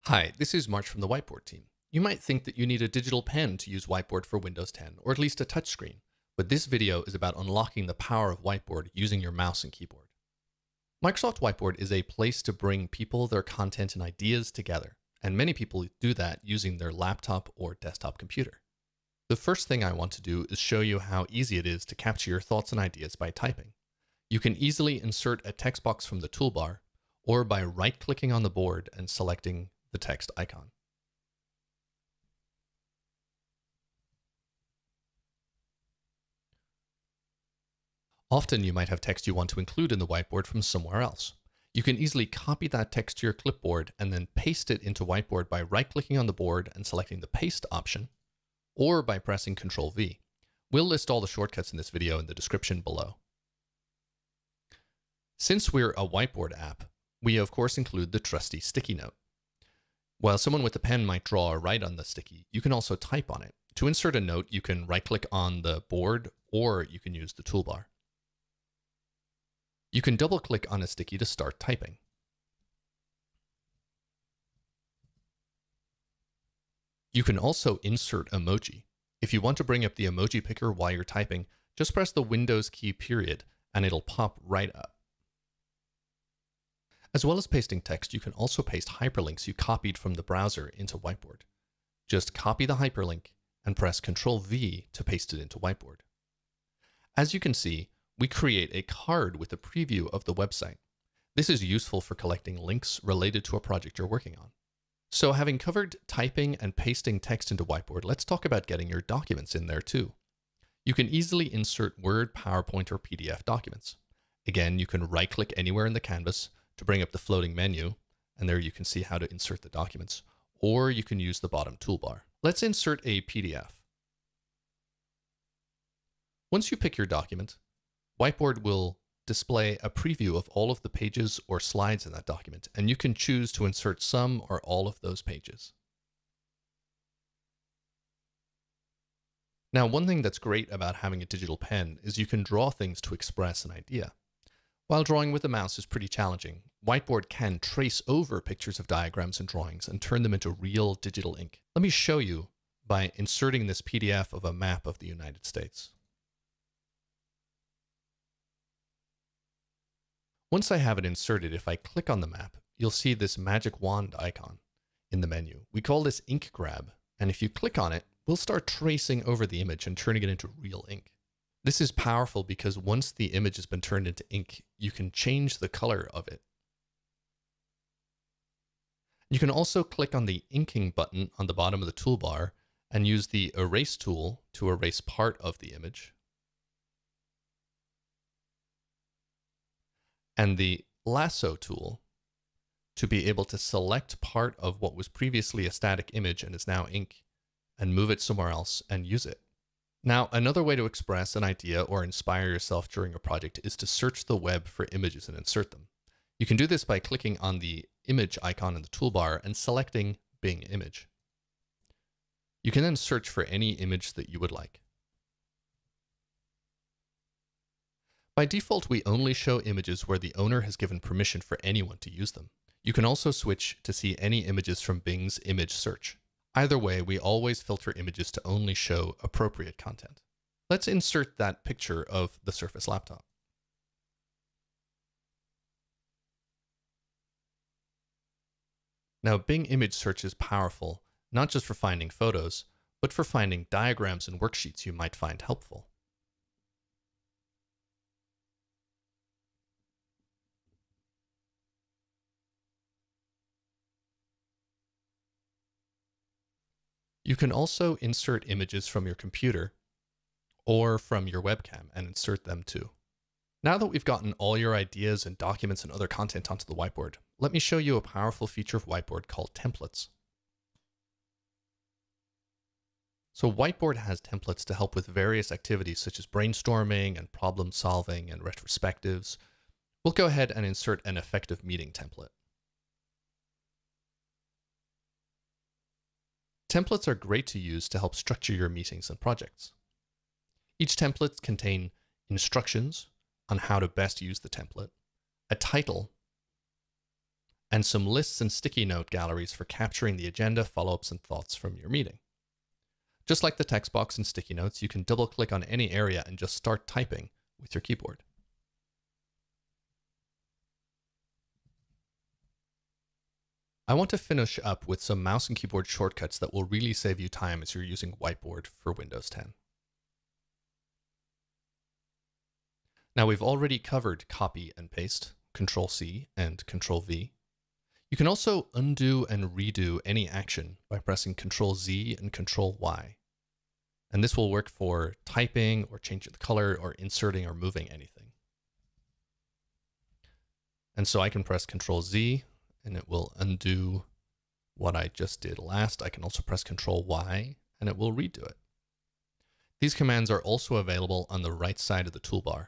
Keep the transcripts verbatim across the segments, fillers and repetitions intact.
Hi, this is March from the Whiteboard team. You might think that you need a digital pen to use Whiteboard for Windows ten, or at least a touchscreen, but this video is about unlocking the power of Whiteboard using your mouse and keyboard. Microsoft Whiteboard is a place to bring people, their content, and ideas together, and many people do that using their laptop or desktop computer. The first thing I want to do is show you how easy it is to capture your thoughts and ideas by typing. You can easily insert a text box from the toolbar, or by right-clicking on the board and selecting the text icon. Often you might have text you want to include in the whiteboard from somewhere else. You can easily copy that text to your clipboard and then paste it into Whiteboard by right-clicking on the board and selecting the paste option, or by pressing Ctrl V. We'll list all the shortcuts in this video in the description below. Since we're a Whiteboard app, we of course include the trusty sticky note. While someone with a pen might draw or write on the sticky, you can also type on it. To insert a note, you can right-click on the board, or you can use the toolbar. You can double-click on a sticky to start typing. You can also insert emoji. If you want to bring up the emoji picker while you're typing, just press the Windows key period, and it'll pop right up. As well as pasting text, you can also paste hyperlinks you copied from the browser into Whiteboard. Just copy the hyperlink and press Ctrl V to paste it into Whiteboard. As you can see, we create a card with a preview of the website. This is useful for collecting links related to a project you're working on. So having covered typing and pasting text into Whiteboard, let's talk about getting your documents in there too. You can easily insert Word, PowerPoint, or P D F documents. Again, you can right-click anywhere in the canvas to bring up the floating menu, and there you can see how to insert the documents, or you can use the bottom toolbar. Let's insert a P D F. Once you pick your document, Whiteboard will display a preview of all of the pages or slides in that document, and you can choose to insert some or all of those pages. Now, one thing that's great about having a digital pen is you can draw things to express an idea. While drawing with a mouse is pretty challenging, Whiteboard can trace over pictures of diagrams and drawings and turn them into real digital ink. Let me show you by inserting this P D F of a map of the United States. Once I have it inserted, if I click on the map, you'll see this magic wand icon in the menu. We call this ink grab, and if you click on it, we'll start tracing over the image and turning it into real ink. This is powerful because once the image has been turned into ink, you can change the color of it. You can also click on the inking button on the bottom of the toolbar and use the erase tool to erase part of the image, and the lasso tool to be able to select part of what was previously a static image and is now ink and move it somewhere else and use it. Now, another way to express an idea or inspire yourself during a project is to search the web for images and insert them. You can do this by clicking on the image icon in the toolbar and selecting Bing Image. You can then search for any image that you would like. By default, we only show images where the owner has given permission for anyone to use them. You can also switch to see any images from Bing's image search. Either way, we always filter images to only show appropriate content. Let's insert that picture of the Surface laptop. Now, Bing image search is powerful, not just for finding photos, but for finding diagrams and worksheets you might find helpful. You can also insert images from your computer or from your webcam and insert them too. Now that we've gotten all your ideas and documents and other content onto the whiteboard, let me show you a powerful feature of Whiteboard called templates. So Whiteboard has templates to help with various activities such as brainstorming and problem solving and retrospectives. We'll go ahead and insert an effective meeting template. Templates are great to use to help structure your meetings and projects. Each template contains instructions on how to best use the template, a title, and some lists and sticky note galleries for capturing the agenda, follow-ups, and thoughts from your meeting. Just like the text box and sticky notes, you can double-click on any area and just start typing with your keyboard. I want to finish up with some mouse and keyboard shortcuts that will really save you time as you're using Whiteboard for Windows ten. Now we've already covered copy and paste, Ctrl C and Ctrl V. You can also undo and redo any action by pressing Ctrl Z and Ctrl Y. And this will work for typing or changing the color or inserting or moving anything. And so I can press Ctrl Z and it will undo what I just did last. I can also press Ctrl Y and it will redo it. These commands are also available on the right side of the toolbar.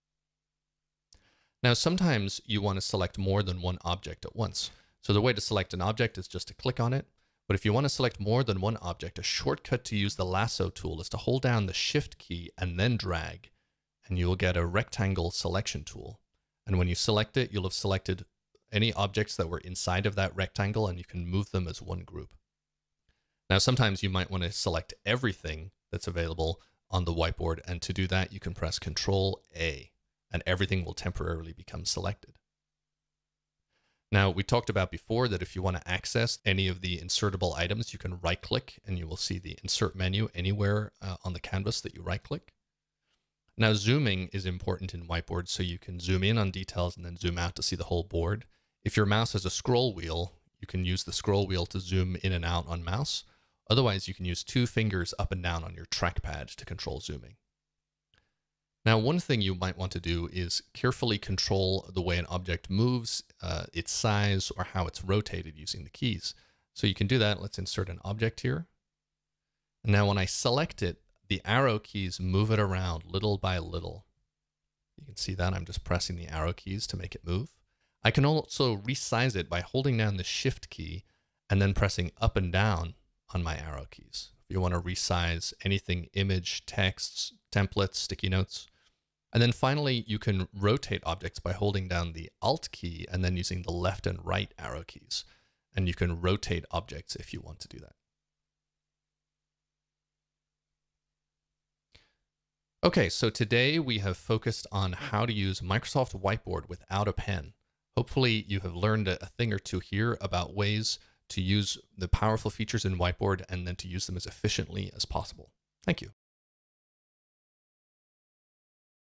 Now, sometimes you want to select more than one object at once. So the way to select an object is just to click on it. But if you want to select more than one object, a shortcut to use the lasso tool is to hold down the Shift key and then drag, and you will get a rectangle selection tool. And when you select it, you'll have selected any objects that were inside of that rectangle, and you can move them as one group. Now, sometimes you might want to select everything that's available on the whiteboard, and to do that, you can press Ctrl A, and everything will temporarily become selected. Now, we talked about before that if you want to access any of the insertable items, you can right-click, and you will see the Insert menu anywhere uh, on the canvas that you right-click. Now, zooming is important in Whiteboard, so you can zoom in on details and then zoom out to see the whole board. If your mouse has a scroll wheel, you can use the scroll wheel to zoom in and out on mouse. Otherwise, you can use two fingers up and down on your trackpad to control zooming. Now, one thing you might want to do is carefully control the way an object moves, uh, its size, or how it's rotated using the keys. So you can do that. Let's insert an object here. And now when I select it, the arrow keys move it around little by little. You can see that I'm just pressing the arrow keys to make it move. I can also resize it by holding down the Shift key and then pressing up and down on my arrow keys. If you want to resize anything, image, texts, templates, sticky notes. And then finally, you can rotate objects by holding down the Alt key and then using the left and right arrow keys. And you can rotate objects if you want to do that. Okay, so today we have focused on how to use Microsoft Whiteboard without a pen. Hopefully you have learned a thing or two here about ways to use the powerful features in Whiteboard and then to use them as efficiently as possible. Thank you.